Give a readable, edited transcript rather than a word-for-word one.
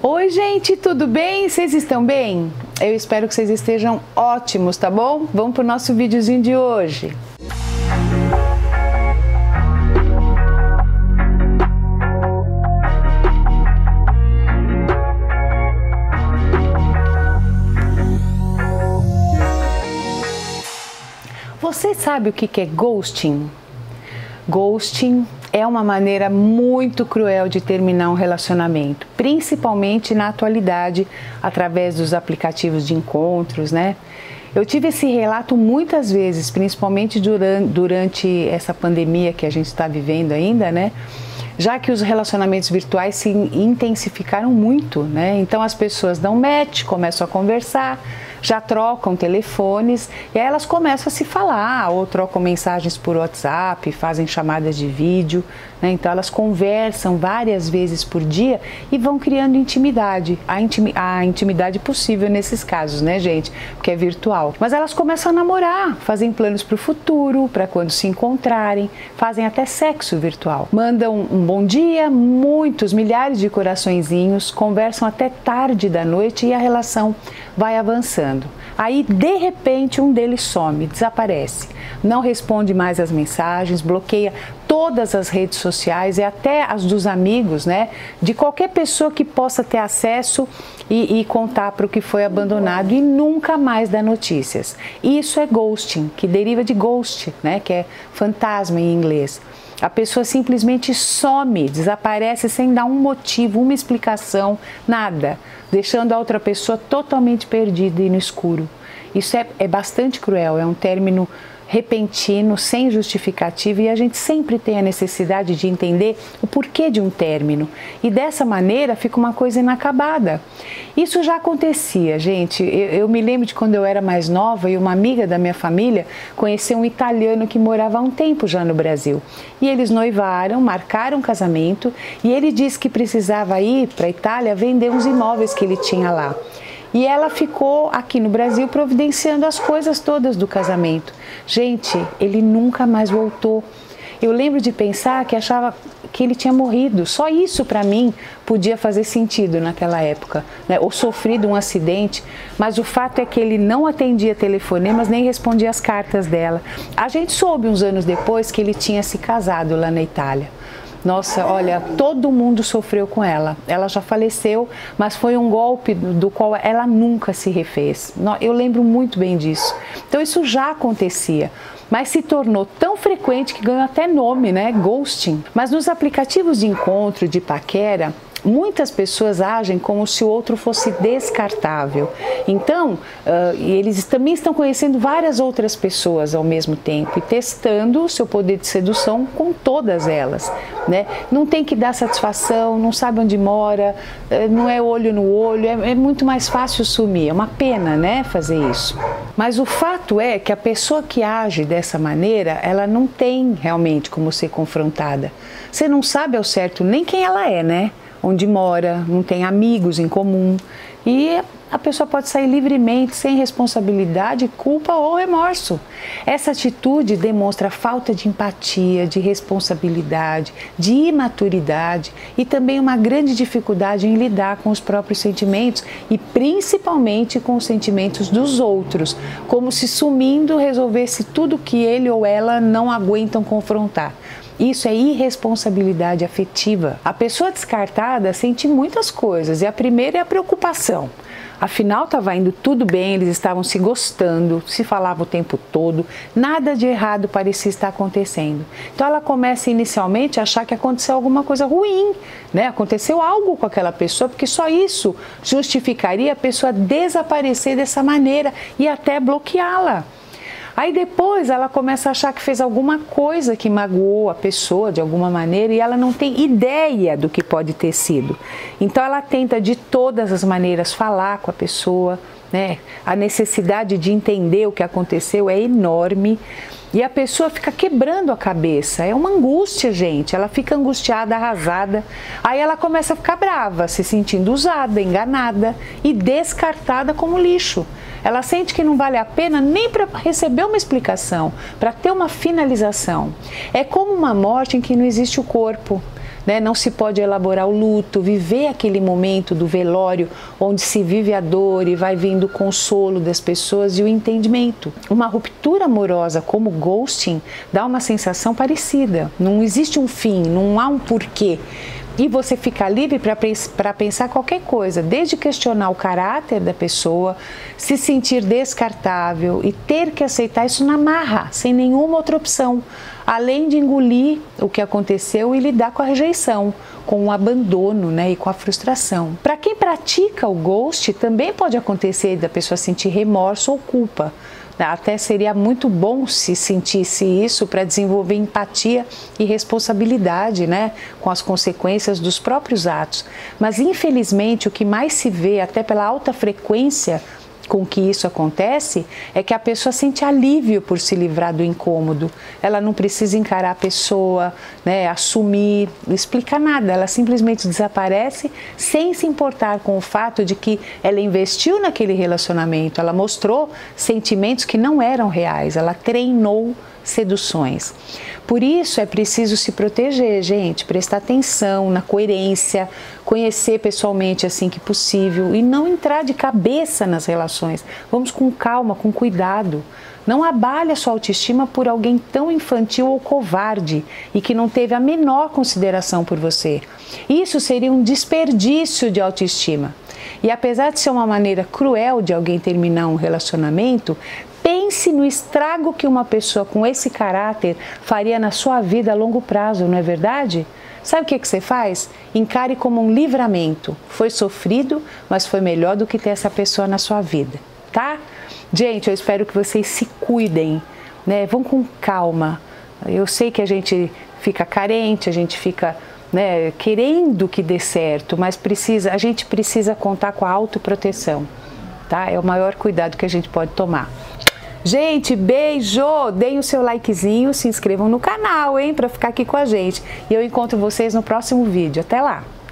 Oi gente, tudo bem? Vocês estão bem? Eu espero que vocês estejam ótimos, tá bom? Vamos para o nosso videozinho de hoje. Você sabe o que é ghosting? Ghosting é uma maneira muito cruel de terminar um relacionamento, principalmente na atualidade, através dos aplicativos de encontros, né? Eu tive esse relato muitas vezes, principalmente durante essa pandemia que a gente está vivendo ainda, né? Já que os relacionamentos virtuais se intensificaram muito, né? Então as pessoas dão match, começam a conversar, já trocam telefones e aí elas começam a se falar ou trocam mensagens por WhatsApp, fazem chamadas de vídeo, né? Então elas conversam várias vezes por dia e vão criando intimidade, a intimidade possível nesses casos, né, gente? Porque é virtual. Mas elas começam a namorar, fazem planos para o futuro, para quando se encontrarem, fazem até sexo virtual. Mandam um bom dia, milhares de coraçõezinhos, conversam até tarde da noite e a relação vai avançando. Aí, de repente, um deles some, desaparece, não responde mais as mensagens, bloqueia todas as redes sociais e até as dos amigos, né? De qualquer pessoa que possa ter acesso e contar para o que foi abandonado e nunca mais dá notícias. Isso é ghosting, que deriva de ghost, né? Que é fantasma em inglês. A pessoa simplesmente some, desaparece sem dar um motivo, uma explicação, nada, deixando a outra pessoa totalmente perdida e no escuro. Isso é bastante cruel, é um término repentino, sem justificativa, e a gente sempre tem a necessidade de entender o porquê de um término. E dessa maneira fica uma coisa inacabada. Isso já acontecia, gente. Eu me lembro de quando eu era mais nova e uma amiga da minha família conheceu um italiano que morava há um tempo já no Brasil. E eles noivaram, marcaram um casamento e ele disse que precisava ir para a Itália vender uns imóveis que ele tinha lá. E ela ficou aqui no Brasil providenciando as coisas todas do casamento. Gente, ele nunca mais voltou. Eu lembro de pensar que achava que ele tinha morrido. Só isso para mim podia fazer sentido naquela época, né? Ou sofrido um acidente. Mas o fato é que ele não atendia telefonemas nem respondia as cartas dela. A gente soube uns anos depois que ele tinha se casado lá na Itália. Nossa, olha, todo mundo sofreu com ela. Ela já faleceu, mas foi um golpe do qual ela nunca se refez. Eu lembro muito bem disso. Então isso já acontecia, mas se tornou tão frequente que ganhou até nome, né? Ghosting. Mas nos aplicativos de encontro, de paquera, muitas pessoas agem como se o outro fosse descartável. Então, eles também estão conhecendo várias outras pessoas ao mesmo tempo e testando o seu poder de sedução com todas elas, né? Não tem que dar satisfação, não sabe onde mora, não é olho no olho, é muito mais fácil sumir. É uma pena, né, fazer isso. Mas o fato é que a pessoa que age dessa maneira, ela não tem realmente como ser confrontada. Você não sabe ao certo nem quem ela é, né? Onde mora, não tem amigos em comum e a pessoa pode sair livremente, sem responsabilidade, culpa ou remorso. Essa atitude demonstra falta de empatia, de responsabilidade, de imaturidade e também uma grande dificuldade em lidar com os próprios sentimentos e principalmente com os sentimentos dos outros, como se sumindo resolvesse tudo que ele ou ela não aguentam confrontar. Isso é irresponsabilidade afetiva. A pessoa descartada sente muitas coisas e a primeira é a preocupação. Afinal, estava indo tudo bem, eles estavam se gostando, se falavam o tempo todo, nada de errado parecia estar acontecendo. Então ela começa inicialmente a achar que aconteceu alguma coisa ruim, né? Aconteceu algo com aquela pessoa, porque só isso justificaria a pessoa desaparecer dessa maneira e até bloqueá-la. Aí depois ela começa a achar que fez alguma coisa que magoou a pessoa de alguma maneira e ela não tem ideia do que pode ter sido. Então ela tenta de todas as maneiras falar com a pessoa, né? A necessidade de entender o que aconteceu é enorme e a pessoa fica quebrando a cabeça. É uma angústia, gente. Ela fica angustiada, arrasada. Aí ela começa a ficar brava, se sentindo usada, enganada e descartada como lixo. Ela sente que não vale a pena nem para receber uma explicação, para ter uma finalização. É como uma morte em que não existe o corpo. né? Não se pode elaborar o luto, viver aquele momento do velório, onde se vive a dor e vai vindo o consolo das pessoas e o entendimento. Uma ruptura amorosa como ghosting dá uma sensação parecida. Não existe um fim, não há um porquê. E você fica livre para pensar qualquer coisa, desde questionar o caráter da pessoa, se sentir descartável e ter que aceitar isso na marra, sem nenhuma outra opção, além de engolir o que aconteceu e lidar com a rejeição, com o abandono, né, e com a frustração. Para quem pratica o ghost, também pode acontecer da pessoa sentir remorso ou culpa. Até seria muito bom se sentisse isso para desenvolver empatia e responsabilidade, né, com as consequências dos próprios atos. Mas, infelizmente, o que mais se vê, até pela alta frequência com que isso acontece, é que a pessoa sente alívio por se livrar do incômodo. Ela não precisa encarar a pessoa, né, assumir, não explica nada. Ela simplesmente desaparece sem se importar com o fato de que ela investiu naquele relacionamento. Ela mostrou sentimentos que não eram reais. Ela treinou seduções. Por isso é preciso se proteger, gente, prestar atenção na coerência, conhecer pessoalmente assim que possível e não entrar de cabeça nas relações. Vamos com calma, com cuidado. Não abale a sua autoestima por alguém tão infantil ou covarde e que não teve a menor consideração por você. Isso seria um desperdício de autoestima. E apesar de ser uma maneira cruel de alguém terminar um relacionamento, pense no estrago que uma pessoa com esse caráter faria na sua vida a longo prazo, não é verdade? Sabe o que você faz? Encare como um livramento. Foi sofrido, mas foi melhor do que ter essa pessoa na sua vida, tá? Gente, eu espero que vocês se cuidem, né? Vão com calma. Eu sei que a gente fica carente, a gente fica, né, querendo que dê certo, mas a gente precisa contar com a autoproteção, tá? É o maior cuidado que a gente pode tomar. Gente, beijo! Deem o seu likezinho, se inscrevam no canal, hein, para ficar aqui com a gente. E eu encontro vocês no próximo vídeo. Até lá!